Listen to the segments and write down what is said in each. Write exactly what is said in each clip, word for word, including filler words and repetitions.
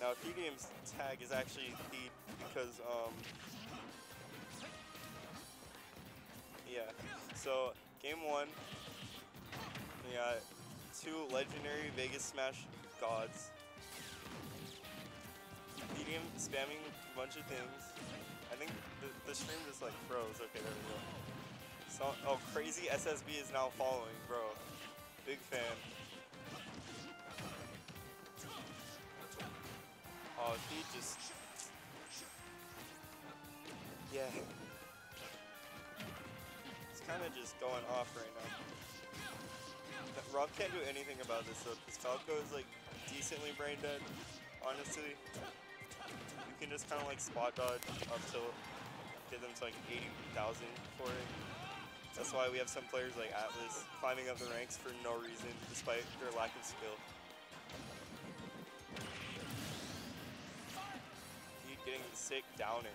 Now, Thedium's tag is actually Theed because, um, yeah. So, game one, we got two legendary Vegas Smash gods. Thedium spamming a bunch of things. I think the, the stream just like froze. Okay, there we go. So, oh, crazy S S B is now following, bro. Big fan. Oh, he just, yeah. It's kind of just going off right now. Rob can't do anything about this though, because Falco is like decently brain dead, honestly. You can just kind of like spot dodge up till get them to like eighty thousand for it. That's why we have some players like Atlas climbing up the ranks for no reason, despite their lack of skill. He's getting the sick downer.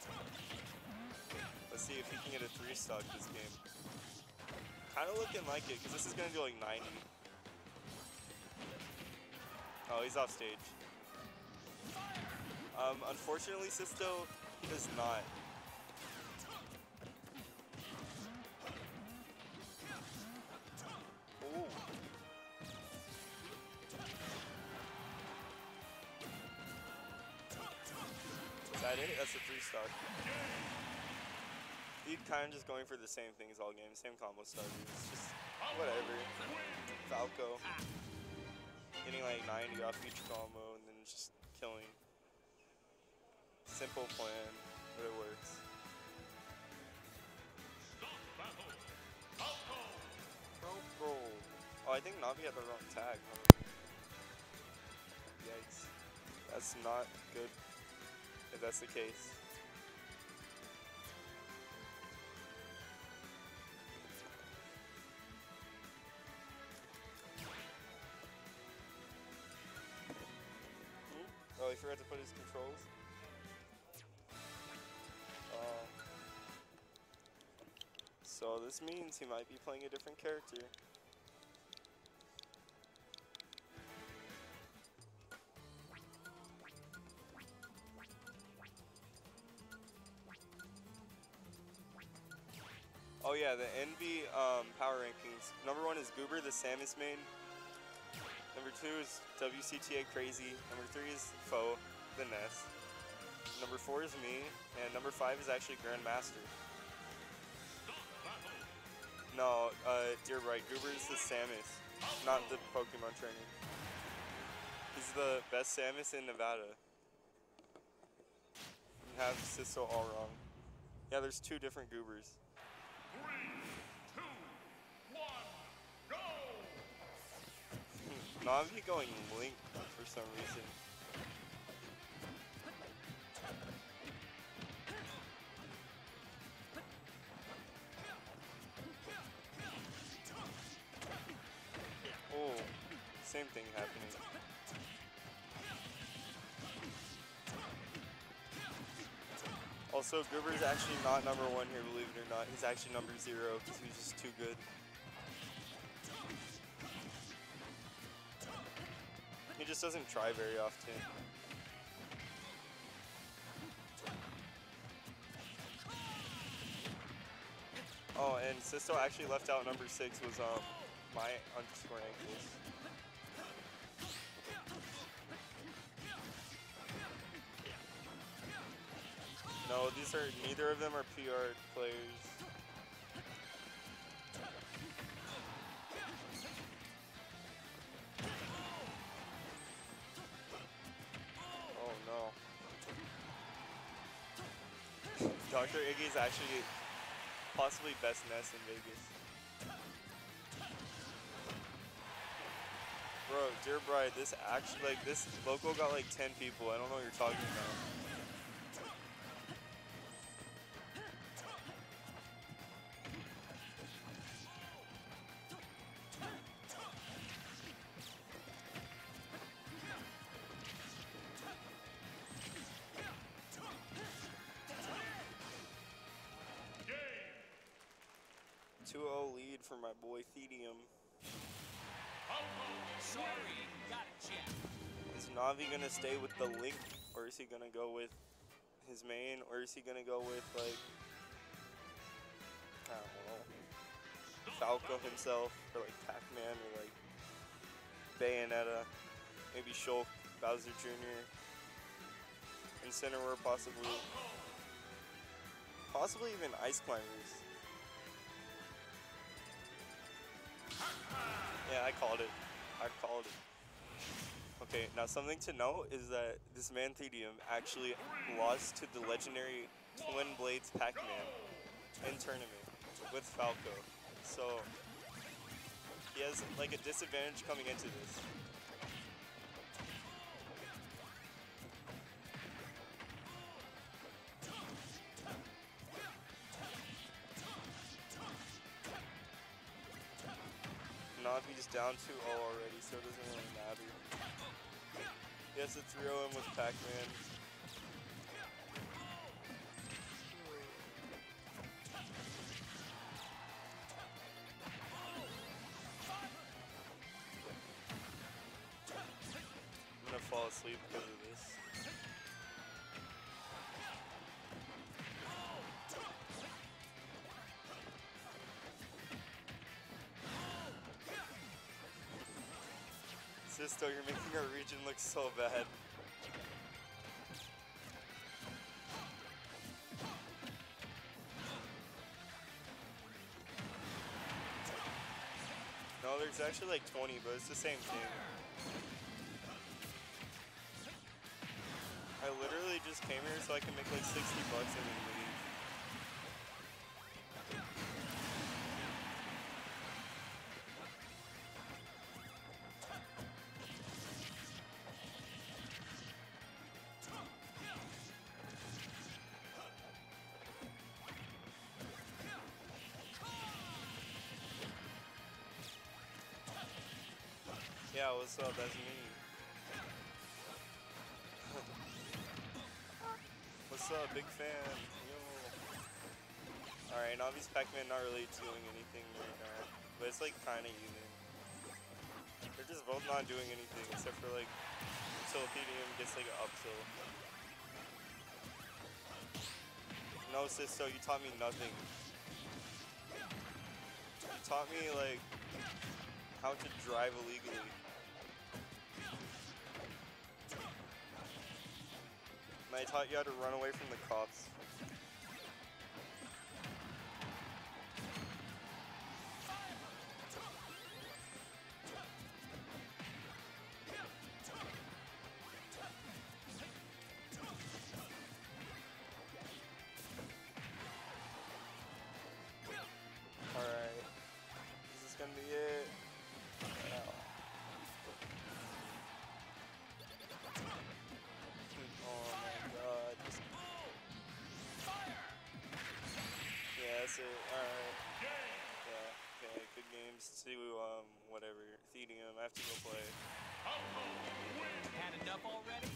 Let's see if he can get a three stock this game. Kind of looking like it, because this is going to do like ninety. Oh, he's off stage. Um, unfortunately, Sisto does not. Ooh. Is that it? That's a three stock. He's kind of just going for the same things all game, same combo starters. It's just whatever. Falco getting like ninety off each combo and then just killing. Simple plan, but it works. Bro, bro. Oh, I think Navi had the wrong tag. Huh? Yikes. That's not good if that's the case. Oh, he forgot to put his controls. Uh, so this means he might be playing a different character. Oh yeah, the N B um, power rankings. Number one is Goober, the Samus main. Number two is W C T A Crazy. Number three is Foe, the Ness. Number four is me, and number five is actually Grandmaster. No, uh, Dear Bright, Goober is the Samus, not the Pokemon trainer. He's the best Samus in Nevada. You have Sisto all wrong. Yeah, there's two different Goobers. Three, two, one, go! Navi going Link for some reason. Oh, same thing happening. Also, Goober's actually not number one here, believe it or not. He's actually number zero because he's just too good. He just doesn't try very often. Oh, and Sisto actually left out number six was um my underscore ankles. No, these are, neither of them are P R players. Oh no. Doctor Iggy is actually possibly best Ness in Vegas. Bro, Dear Bride, this actually, like, this local got like ten people. I don't know what you're talking about. two oh lead for my boy Thedium. Sorry, got it, champ. Is Navi gonna stay with the Link, or is he gonna go with his main, or is he gonna go with like I don't know, Falco himself, or like Pac-Man, or like Bayonetta, maybe Shulk, Bowser Junior, Incineroar possibly, possibly even Ice Climbers. Yeah, I called it. I called it. Okay, now something to note is that this Manthedium actually lost to the legendary Twin Blades Pac-Man in tournament with Falco. So he has like a disadvantage coming into this. Navi's down two oh already, so it doesn't really matter. He has to three oh him with Pac-Man. I'm gonna fall asleep because of this. Sisto, you're making our region look so bad. No, there's actually like twenty, but it's the same thing. I literally just came here so I can make like sixty bucks and then leave. Yeah, what's up? That's me. What's up, big fan? Yo. Alright, Navi's Pac-Man not really doing anything right now, but it's like kind of even. They're just both not doing anything except for like until Thedium gets like an up tilt. No, Sisto, you taught me nothing. You taught me like how to drive illegally. And I taught you how to run away from the cops. Alright. Is this gonna be it? Yeah. Oh my god. Just... Yeah, that's it. Alright. Yeah, okay. Good games to, um, whatever. Thedium. I have to go play. Had enough already?